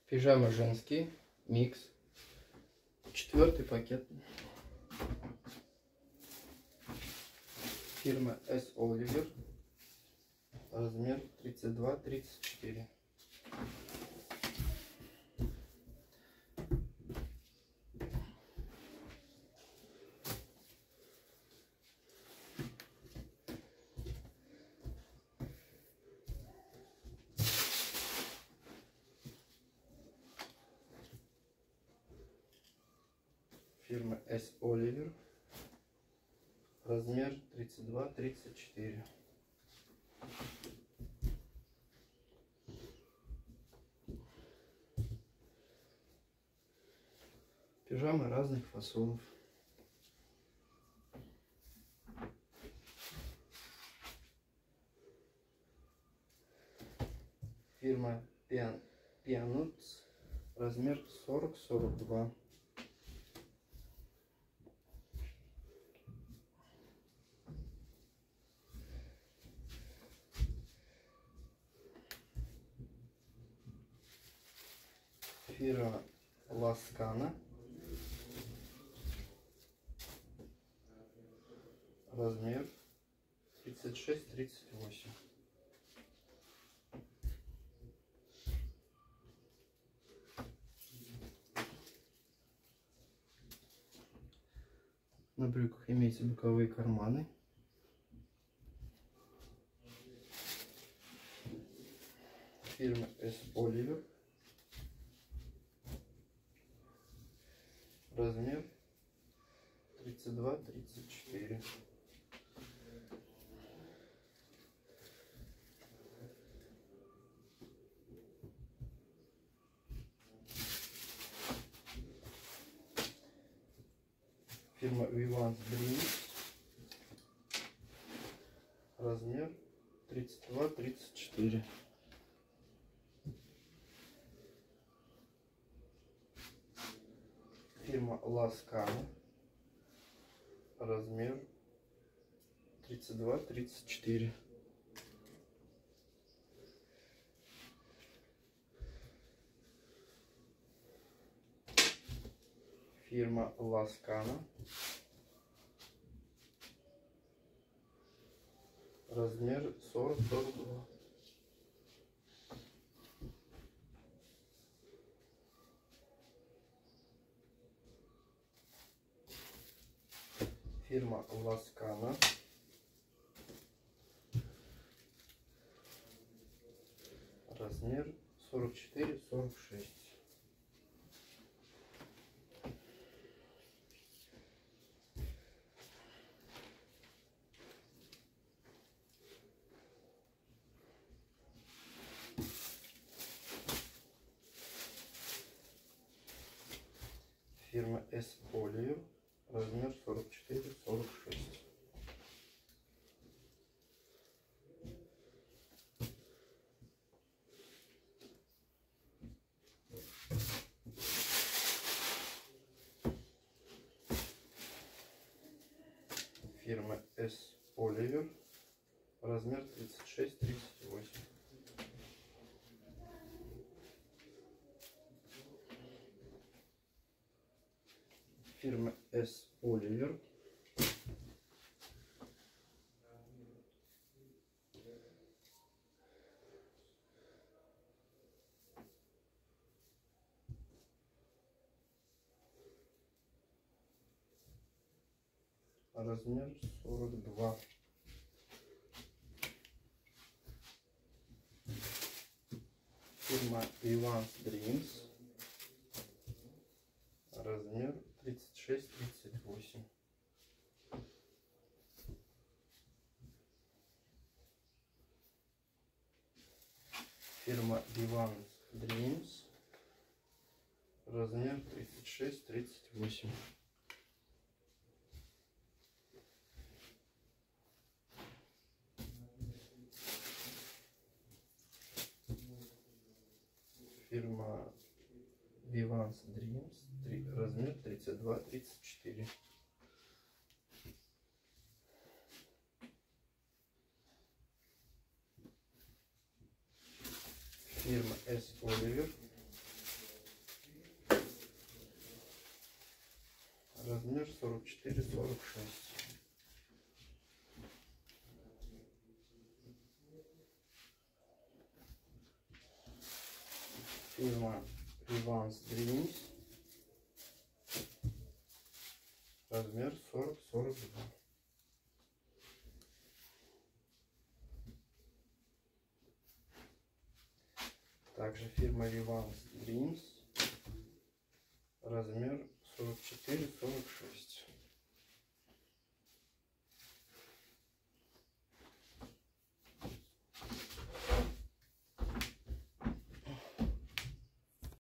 Пижама женский, микс, 4-й пакет. Фирма S. Oliver, размер 32-34. Фирма S. Oliver, размер 32-34. Пижамы разных фасонов. Фирма Peanuts, размер 40-42. Фирма Ласкана, размер 36-38. На брюках имеются боковые карманы. Фирма S. Oliver, размер 32-34. Фирма Vivance Dreams, размер 32-34. Фирма Ласкана, размер 32-34. Фирма Ласкана, размер 40-42. Фирма Ласкана, размер 44-46. Фирма S. Oliver, размер 44-46. Фирма S. Oliver, размер 36-38. Фирма S. Oliver, размер 42. Фирма Vivance Dreams, размер 36-38. Фирма Vivance Dreams, размер 36-38. Фирма Vivance Dreams, размер 32-34. Фирма S. Oliver, размер 44-46. Фирма Vivans Dreams, размер 40-42. Также фирма Vivans Dreams, размер 44-46.